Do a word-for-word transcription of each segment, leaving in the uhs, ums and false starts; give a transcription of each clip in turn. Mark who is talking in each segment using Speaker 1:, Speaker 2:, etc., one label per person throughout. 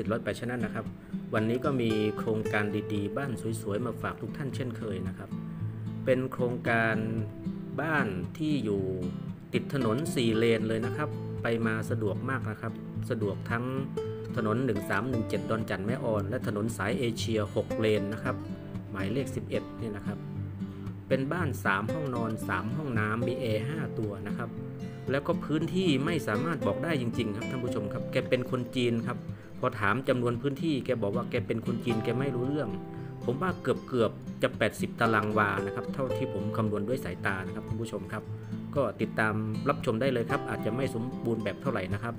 Speaker 1: ร้อยแปดชั้นนะครับวันนี้ก็มีโครงการดีๆบ้านสวยๆมาฝากทุกท่านเช่นเคยนะครับเป็นโครงการบ้านที่อยู่ติดถนนสี่เลนเลยนะครับไปมาสะดวกมากนะครับสะดวกทั้งถนนหนึ่งสามหนึ่งเจ็ดดอนจันทน์แม่ออนและถนนสายเอเชียหกเลนนะครับหมายเลขสิบเอ็ดเนี่ยนะครับเป็นบ้านสามห้องนอนสามห้องน้ำมีแอร์ห้าตัวนะครับแล้วก็พื้นที่ไม่สามารถบอกได้จริงๆครับท่านผู้ชมครับแกเป็นคนจีนครับพอถามจำนวนพื้นที่แกบอกว่าแกเป็นคนจีนแกไม่รู้เรื่องผมว่าเกือบเกือบจะแปดสิบตารางวานะครับเท่าที่ผมคำนวณด้วยสายตานะครับท่านผู้ชมครับก็ติดตามรับชมได้เลยครับอาจจะไม่สมบูรณ์แบบเท่าไหร่นะครับ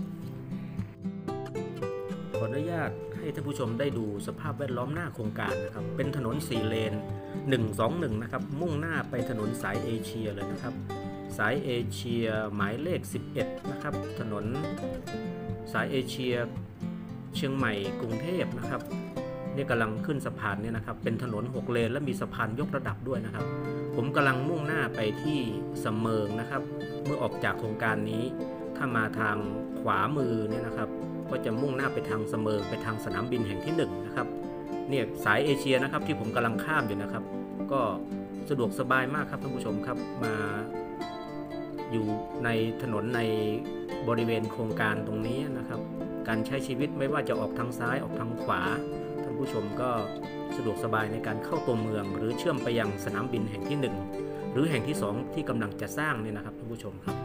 Speaker 1: ขออนุญาตให้ท่านผู้ชมได้ดูสภาพแวดล้อมหน้าโครงการนะครับเป็นถนนสี่เลนหนึ่งสองหนึ่งนะครับมุ่งหน้าไปถนนสายเอเชียเลยนะครับสายเอเชียหมายเลขสิบเอ็ดนะครับถนนสายเอเชียเชียงใหม่กรุงเทพนะครับนี่กำลังขึ้นสะพานเนี่ยนะครับเป็นถนนหกเลนและมีสะพานยกระดับด้วยนะครับผมกำลังมุ่งหน้าไปที่สำเมิงนะครับเมื่อออกจากโครงการนี้ถ้ามาทางขวามือเนี่ยนะครับก็จะมุ่งหน้าไปทางสำเมิงไปทางสนามบินแห่งที่หนึ่งนะครับเนี่ยสายเอเชียนะครับที่ผมกำลังข้ามอยู่นะครับก็สะดวกสบายมากครับท่านผู้ชมครับมาอยู่ในถนนในบริเวณโครงการตรงนี้นะครับการใช้ชีวิตไม่ว่าจะออกทางซ้ายออกทางขวาท่านผู้ชมก็สะดวกสบายในการเข้าตัวเมืองหรือเชื่อมไปยังสนามบินแห่งที่หนึ่งหรือแห่งที่สองที่กำลังจะสร้างเนี่ยนะครับท่านผู้ชมครับ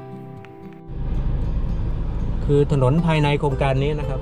Speaker 1: คือถนนภายในโครงการนี้นะครับ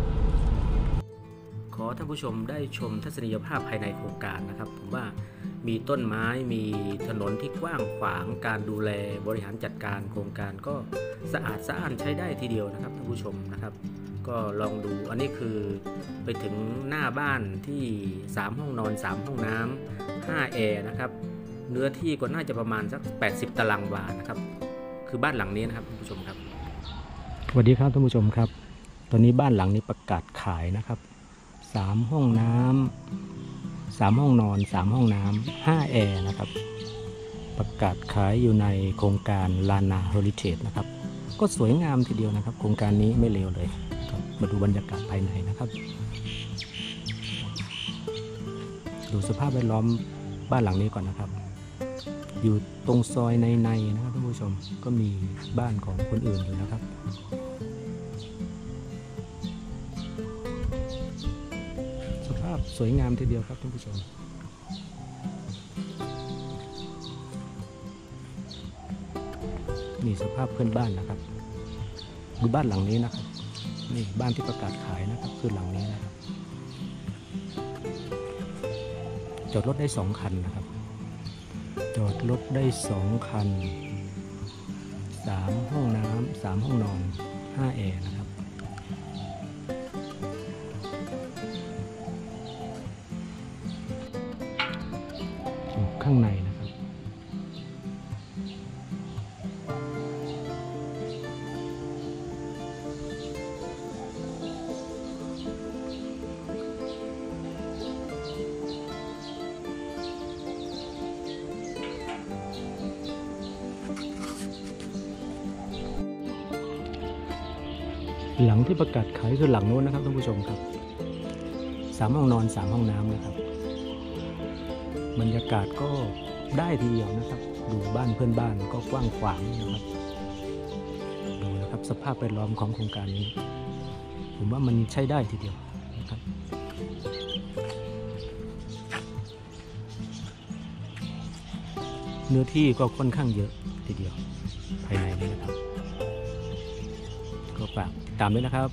Speaker 1: ขอท่านผู้ชมได้ชมทัศนียภาพภายในโครงการนะครับผมว่ามีต้นไม้มีถนนที่กว้างขวางการดูแลบริหารจัดการโครงการก็สะอาดสะอ้านใช้ได้ทีเดียวนะครับท่านผู้ชมนะครับก็ลองดูอันนี้คือไปถึงหน้าบ้านที่สามห้องนอนสามห้องน้ำห้าแอร์นะครับเนื้อที่ก็น่าจะประมาณสักแปดสิบตารางวานะครับคือบ้านหลังนี้นะครับท่านผู้ชมครับสวัสดีครับท่านผู้ชมครับตอนนี้บ้านหลังนี้ประกาศขายนะครับสามห้องน้ำสามห้องนอนสามห้องน้ำห้าแอร์นะครับประกาศขายอยู่ในโครงการลานาเฮอริเทจนะครับก็สวยงามทีเดียวนะครับโครงการนี้ไม่เลวเลยครับมาดูบรรยากาศภายในนะครับดูสภาพแวดล้อมบ้านหลังนี้ก่อนนะครับอยู่ตรงซอยในๆนะครับท่านผู้ชมก็มีบ้านของคนอื่นอยู่นะครับสภาพสวยงามทีเดียวครับท่านผู้ชมนี่สภาพเพื่อนบ้านนะครับดูบ้านหลังนี้นะครับนี่บ้านที่ประกาศขายนะครับคือหลังนี้นะครับจอดรถได้สองคันนะครับจอดรถได้สองคันสามห้องน้ำสามห้องนอนห้าแอร์นะครับอยู่ข้างในนะครับหลังที่ประกาศขายคือหลังโน้นนะครับท่านผู้ชมครับสามห้องนอนสามห้องน้ำนะครับบรรยากาศก็ได้ทีเดียวนะครับดูบ้านเพื่อนบ้านก็กว้างขวางนะครับดูนะครับสภาพแวดล้อมของโครงการนี้ผมว่ามันใช้ได้ทีเดียวนะครับเนื้อที่ก็ค่อนข้างเยอะทีเดียวภายในนี้นะครับก็ฝากติดตามด้วยนะครับ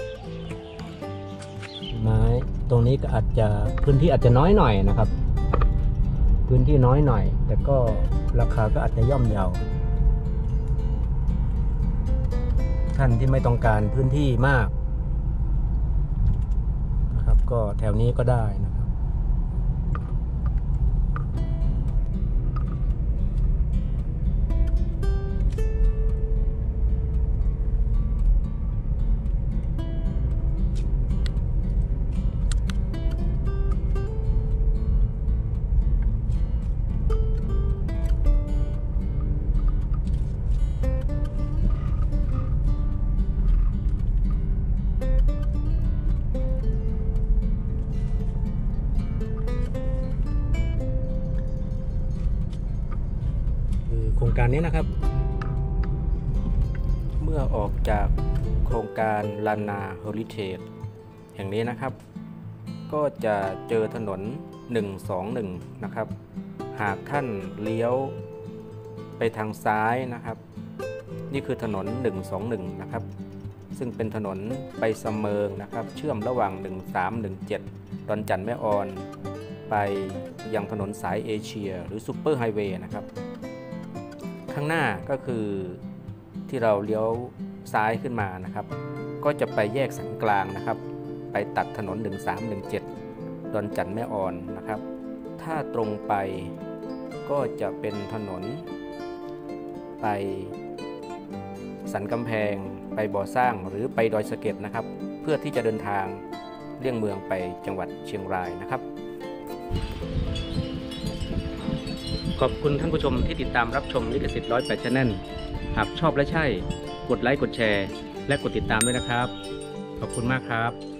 Speaker 1: ไม้ตรงนี้ก็อาจจะพื้นที่อาจจะน้อยหน่อยนะครับพื้นที่น้อยหน่อยแต่ก็ราคาก็อาจจะย่อมเยาท่านที่ไม่ต้องการพื้นที่มากนะครับก็แถวนี้ก็ได้นะครับการนี้นะครับเมื่อออกจากโครงการลานาเฮอริเทจแห่งนี้นะครับก็จะเจอถนนหนึ่งสองหนึ่งนะครับหากท่านเลี้ยวไปทางซ้ายนะครับนี่คือถนนหนึ่งสองหนึ่งนะครับซึ่งเป็นถนนไปสะเมิงนะครับเชื่อมระหว่างหนึ่งสามหนึ่งเจ็ดดอนจันทน์แม่ออนไปยังถนนสายเอเชียหรือซุปเปอร์ไฮเวย์นะครับข้างหน้าก็คือที่เราเลี้ยวซ้ายขึ้นมานะครับก็จะไปแยกสันกลางนะครับไปตัดถนนหนึ่งสามหนึ่งเจ็ดดอนจันทน์แม่ออนนะครับถ้าตรงไปก็จะเป็นถนนไปสันกำแพงไปบ่อสร้างหรือไปดอยสะเก็ดนะครับเพื่อที่จะเดินทางเลี่ยงเมืองไปจังหวัดเชียงรายนะครับขอบคุณท่านผู้ชมที่ติดตามรับชมลิขสิทธิ์ร้อยแปด Channel หากชอบและใช่กดไลค์กดแชร์และกดติดตามด้วยนะครับขอบคุณมากครับ